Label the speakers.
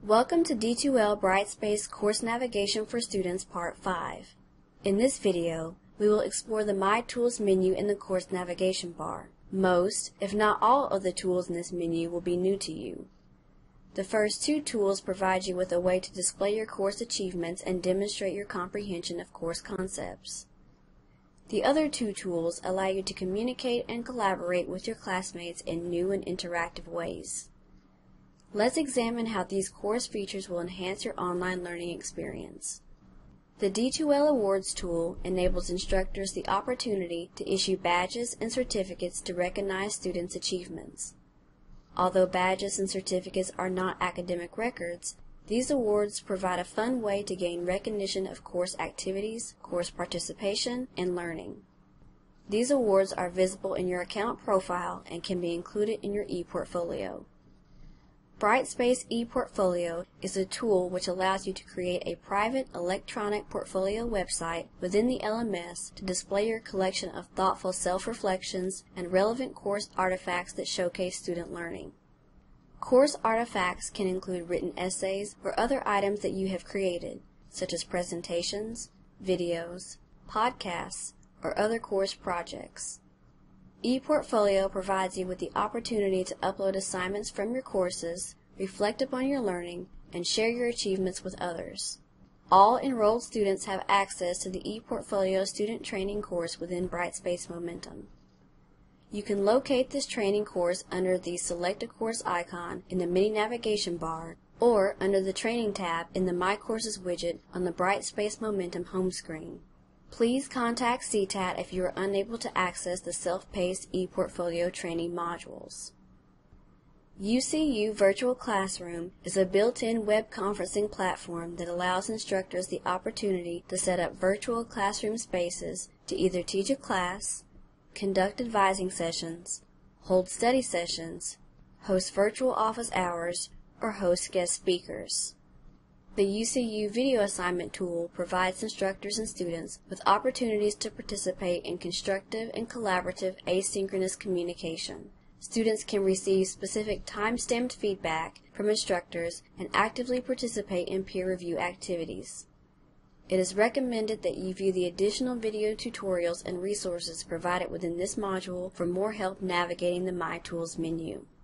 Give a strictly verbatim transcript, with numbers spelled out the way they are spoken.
Speaker 1: Welcome to D two L Brightspace Course Navigation for Students Part five. In this video, we will explore the My Tools menu in the course navigation bar. Most, if not all, of the tools in this menu will be new to you. The first two tools provide you with a way to display your course achievements and demonstrate your comprehension of course concepts. The other two tools allow you to communicate and collaborate with your classmates in new and interactive ways. Let's examine how these course features will enhance your online learning experience. The D two L Awards tool enables instructors the opportunity to issue badges and certificates to recognize students' achievements. Although badges and certificates are not academic records, these awards provide a fun way to gain recognition of course activities, course participation, and learning. These awards are visible in your account profile and can be included in your e-portfolio. Brightspace ePortfolio is a tool which allows you to create a private electronic portfolio website within the L M S to display your collection of thoughtful self-reflections and relevant course artifacts that showcase student learning. Course artifacts can include written essays or other items that you have created, such as presentations, videos, podcasts, or other course projects. ePortfolio provides you with the opportunity to upload assignments from your courses, reflect upon your learning, and share your achievements with others. All enrolled students have access to the ePortfolio student training course within Brightspace Momentum. You can locate this training course under the Select a Course icon in the mini navigation bar or under the Training tab in the My Courses widget on the Brightspace Momentum home screen. Please contact C T A T if you are unable to access the self-paced ePortfolio training modules. U C U Virtual Classroom is a built-in web conferencing platform that allows instructors the opportunity to set up virtual classroom spaces to either teach a class, conduct advising sessions, hold study sessions, host virtual office hours, or host guest speakers. The U C U Video Assignment tool provides instructors and students with opportunities to participate in constructive and collaborative asynchronous communication. Students can receive specific time-stamped feedback from instructors and actively participate in peer review activities. It is recommended that you view the additional video tutorials and resources provided within this module for more help navigating the My Tools menu.